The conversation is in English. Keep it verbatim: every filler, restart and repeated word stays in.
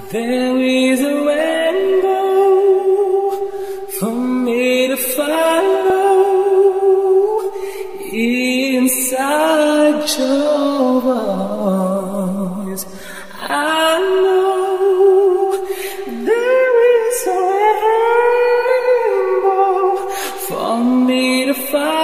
There is a rainbow for me to follow inside your voice. I know there is a rainbow for me to follow.